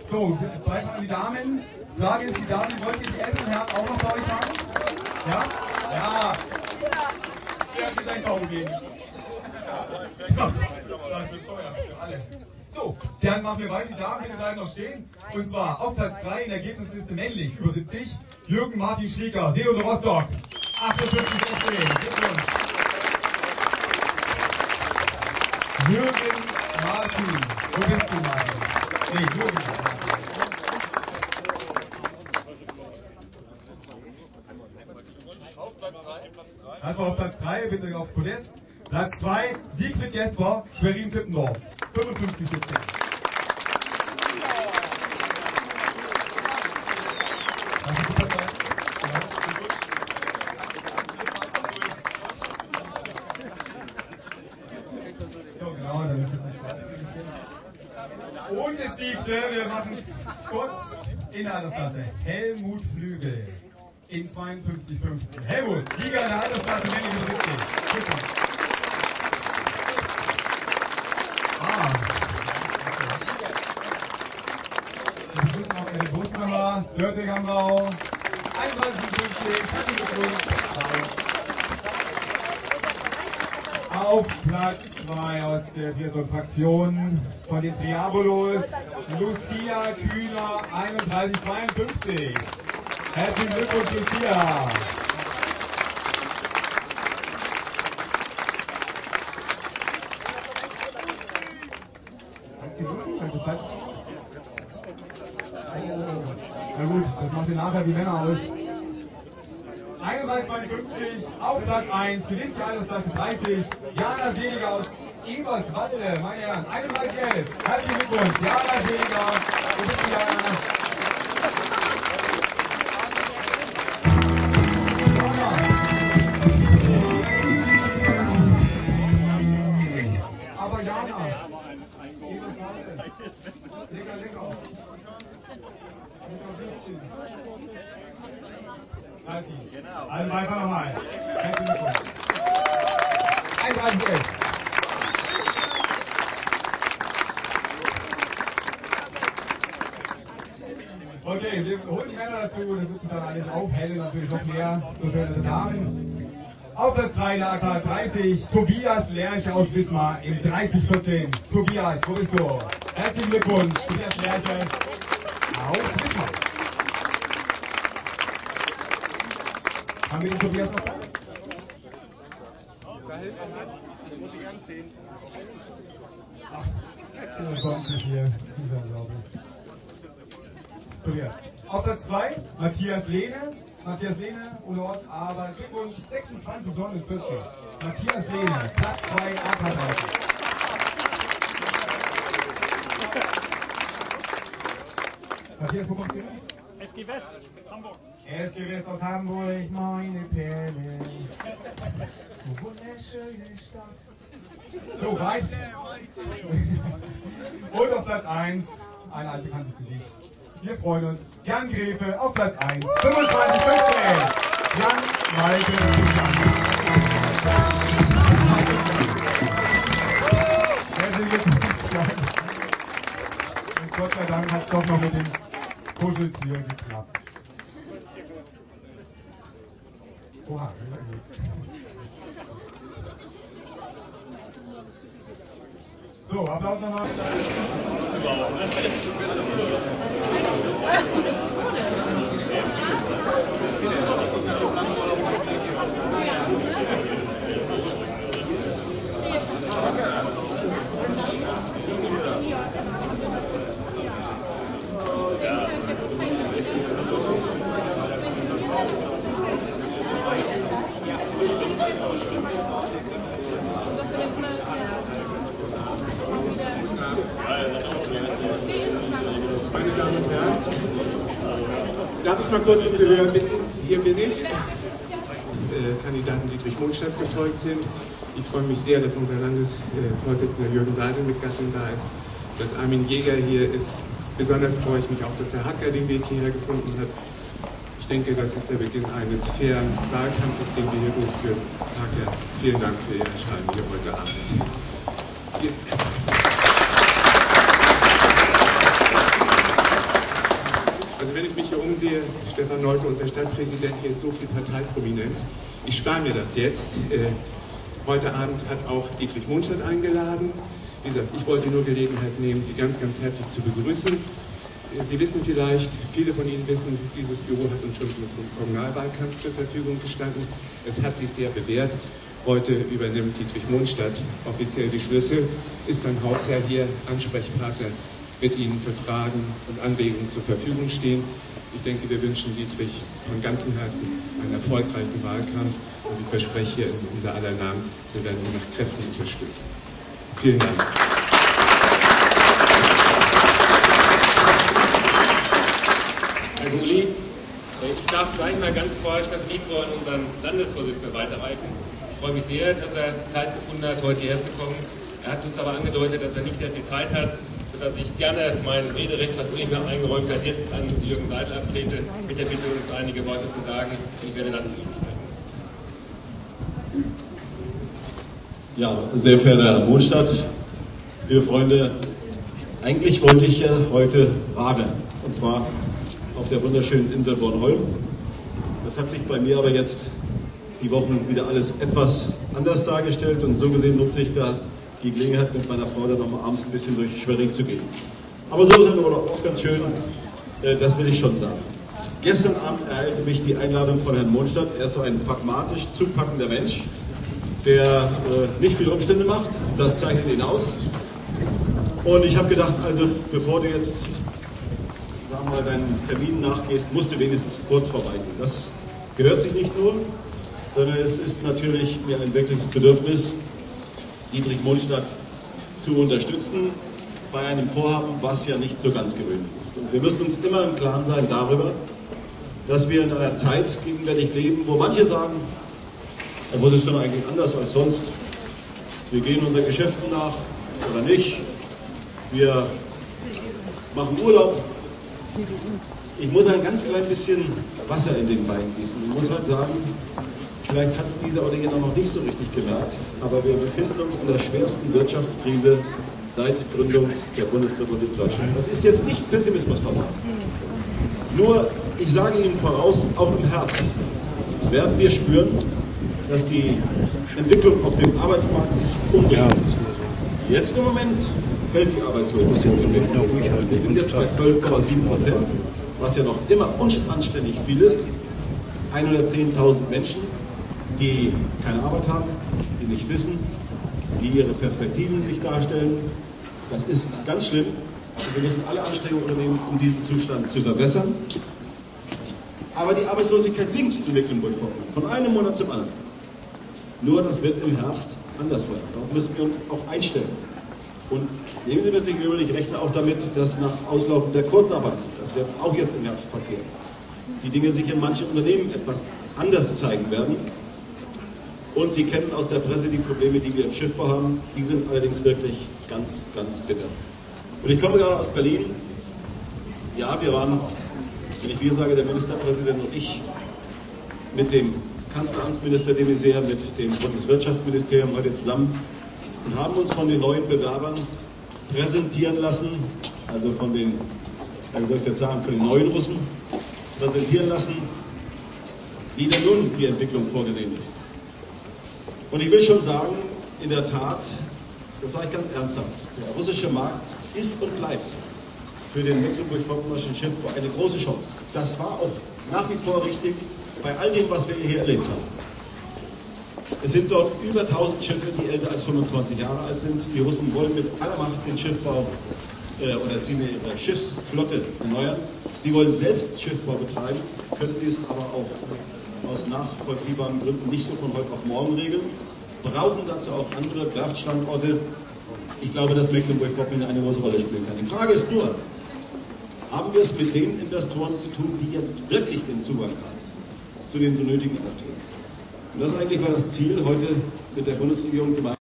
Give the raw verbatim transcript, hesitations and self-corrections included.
So, bleiben an die Damen. Frage ist die Damen, wollt ihr die älteren Herren auch noch bei euch haben? Ja? Ja. Ja, die sein Kaum gehen. Gott, das wird teuer für alle. So, dann machen wir weiter. Die Damen bitte bleiben noch stehen. Und zwar auf Platz drei in der Ergebnisliste männlich, über siebzig, Jürgen Martin Schlieger, Seehunde Rostock. achtundfünfzig sechzehn. Glückwunsch. Jürgen Martin. Wo bist du, Martin? Nee, Jürgen. Also auf Platz drei, bitte aufs Podest. Platz zwei, Siegfried Gesper, Schwerin-Sippendorf. fünfundfünfzig siebzig. So, genau, dann ist es nicht schwarz. Und es siegte, wir machen es kurz, in der Altersklasse, Helmut Flügel. In zweiundfünfzig fünfzehn. Helmut, Sieger in der Altersklasse, männlich über siebzig. Super. Ah. Wir begrüßen auch eine Großkammer, Dörte-Gambau. einunddreißig fünfzig, herzlichen Glückwunsch. Auf Platz zwei aus der vierten Fraktion von den Triabolos, Lucia Kühner, einunddreißig zweiundfünfzig. Herzlichen Glückwunsch, Lucia! Was ist die Lucia? Das heißt... Na gut, das macht ihr nachher die Männer aus. einunddreißig zweiundfünfzig, auf Platz eins, gewinnt die Altersklasse dreißig, Jana Seliger aus Eberswalde, meine Herren, einunddreißig elf. Herzlichen Glückwunsch, Jana Seliger, wo bist du, Jana? Aber Jana, Eberswalde, lecker, lecker. Lecker bisschen. Also einfach nochmal. einunddreißig elf. Okay, wir holen die Männer dazu, das wird sich dann alles aufhellen, natürlich noch mehr, so schöne Damen. Auf Platz drei in der A K dreißig, Tobias Lerche aus Wismar im dreißig vierzehn. Tobias, wo bist du? Herzlichen Glückwunsch, Tobias Lerche aus Wismar. Haben wir den Tobias noch da? Ach, sonst nicht hier. Tobias. Auf Platz zwei, Matthias Lehne. Matthias Lehne, ohne Ort, aber Glückwunsch, sechsundzwanzig Sonnen ist vierzig. Matthias Lehne, Platz zwei, A K dreißig. Matthias, wo kommst du hin? S G West, Hamburg. S G West aus Hamburg, meine Perle. Wunderschöne Stadt. So, reicht. Und auf Platz eins, ein altbekanntes Gesicht. Wir freuen uns. Jan Gräfe auf Platz eins, fünfundzwanzig fünfzehn. Jan Malte. Herzlichen Glückwunsch. Und Gott sei Dank hat es doch noch mit dem Kuscheltier geklappt. Oha, so, Applaus nochmal. Meine Damen und Herren, darf ich mal kurz um Gehör bitten? Hier bin ich, äh, Kandidaten Dietrich Mondstadt gefolgt sind. Ich freue mich sehr, dass unser Landesvorsitzender Jürgen Seidel mit Gattin da ist, dass Armin Jäger hier ist. Besonders freue ich mich auch, dass der Hacker den Weg hierher gefunden hat. Ich denke, das ist der Beginn eines fairen Wahlkampfes, den wir hier durchführen. Hacker, vielen Dank für Ihr Erscheinen hier heute Abend. hier, Stefan Nolte, unser Stadtpräsident, hier ist so viel Parteiprominenz. Ich spare mir das jetzt. Äh, heute Abend hat auch Dietrich Mondstadt eingeladen. Wie gesagt, ich wollte nur Gelegenheit nehmen, Sie ganz, ganz herzlich zu begrüßen. Äh, Sie wissen vielleicht, viele von Ihnen wissen, dieses Büro hat uns schon zum Kommunalwahlkampf zur Verfügung gestanden. Es hat sich sehr bewährt. Heute übernimmt Dietrich Mondstadt offiziell die Schlüssel, ist dann Hausherr hier, Ansprechpartner, mit Ihnen für Fragen und Anregungen zur Verfügung stehen. Ich denke, wir wünschen Dietrich von ganzem Herzen einen erfolgreichen Wahlkampf und ich verspreche hier in unser aller Namen, wir werden ihn nach Kräften unterstützen. Vielen Dank. Herr Guli, ich darf gleich mal ganz forsch das Mikro an unseren Landesvorsitzenden weiterreichen. Ich freue mich sehr, dass er Zeit gefunden hat, heute hierher zu kommen. Er hat uns aber angedeutet, dass er nicht sehr viel Zeit hat, sodass ich gerne mein Rederecht, was mir eingeräumt hat, jetzt an Jürgen Seidel abtrete, mit der Bitte, uns einige Worte zu sagen. Und ich werde dann zu ihm sprechen. Ja, sehr verehrter Herr Mondstadt, liebe Freunde, eigentlich wollte ich ja heute radeln, und zwar auf der wunderschönen Insel Bornholm. Das hat sich bei mir aber jetzt die Wochen wieder alles etwas anders dargestellt und so gesehen nutze ich da die Gelegenheit, mit meiner Frau dann nochmal abends ein bisschen durch Schwerin zu gehen. Aber so ist es auch ganz schön, das will ich schon sagen. Gestern Abend ereilte mich die Einladung von Herrn Mondstadt. Er ist so ein pragmatisch zupackender Mensch, der äh, nicht viele Umstände macht, das zeichnet ihn aus. Und ich habe gedacht, also bevor du jetzt, sagen wir mal, deinen Terminen nachgehst, musst du wenigstens kurz vorbeigehen. Das gehört sich nicht nur, sondern es ist natürlich mir ein wirkliches Bedürfnis, Dietrich Mondstadt zu unterstützen bei einem Vorhaben, was ja nicht so ganz gewöhnlich ist. Und wir müssen uns immer im Klaren sein darüber, dass wir in einer Zeit gegenwärtig leben, wo manche sagen, wo ist es denn eigentlich anders als sonst? Wir gehen unseren Geschäften nach oder nicht. Wir machen Urlaub. Ich muss ein ganz klein bisschen Wasser in den Wein gießen. Ich muss halt sagen, vielleicht hat es dieser oder jener noch nicht so richtig gemerkt, aber wir befinden uns in der schwersten Wirtschaftskrise seit Gründung der Bundesrepublik Deutschland. Das ist jetzt nicht Pessimismus verwandt. Nur, ich sage Ihnen voraus, auch im Herbst werden wir spüren, dass die Entwicklung auf dem Arbeitsmarkt sich umdreht. Jetzt im Moment fällt die Arbeitslosigkeit. Wir sind jetzt bei zwölf Komma sieben Prozent, was ja noch immer unanständig viel ist. hundertzehntausend Menschen, die keine Arbeit haben, die nicht wissen, wie ihre Perspektiven sich darstellen. Das ist ganz schlimm. Wir müssen alle Anstrengungen unternehmen, um diesen Zustand zu verbessern. Aber die Arbeitslosigkeit sinkt in Mecklenburg-Vorpommern, von einem Monat zum anderen. Nur das wird im Herbst anders werden. Darauf müssen wir uns auch einstellen. Und nehmen Sie mir das nicht übel, ich rechne auch damit, dass nach Auslaufen der Kurzarbeit, das wird auch jetzt im Herbst passieren, die Dinge sich in manchen Unternehmen etwas anders zeigen werden. Und Sie kennen aus der Presse die Probleme, die wir im Schiffbau haben. Die sind allerdings wirklich ganz, ganz bitter. Und ich komme gerade aus Berlin. Ja, wir waren, wenn ich wir sage, der Ministerpräsident und ich, mit dem Kanzleramtsminister de Maizière, mit dem Bundeswirtschaftsministerium heute zusammen und haben uns von den neuen Bewerbern präsentieren lassen, also von den, wie soll ich es jetzt sagen, von den neuen Russen präsentieren lassen, wie denn nun die Entwicklung vorgesehen ist. Und ich will schon sagen, in der Tat, das sage ich ganz ernsthaft, der russische Markt ist und bleibt für den mecklenburg-vorpommernischen Schiffbau eine große Chance. Das war auch nach wie vor richtig bei all dem, was wir hier erlebt haben. Es sind dort über tausend Schiffe, die älter als fünfundzwanzig Jahre alt sind. Die Russen wollen mit aller Macht den Schiffbau äh, oder vielmehr ihre Schiffsflotte erneuern. Sie wollen selbst Schiffbau betreiben, können sie es aber auch aus nachvollziehbaren Gründen nicht so von heute auf morgen regeln, brauchen dazu auch andere Werftstandorte. Ich glaube, dass Mecklenburg-Vorpommern eine große Rolle spielen kann. Die Frage ist nur, haben wir es mit den Investoren zu tun, die jetzt wirklich den Zugang haben zu den so nötigen Aufträgen? Und das eigentlich war das Ziel, heute mit der Bundesregierung gemeinsam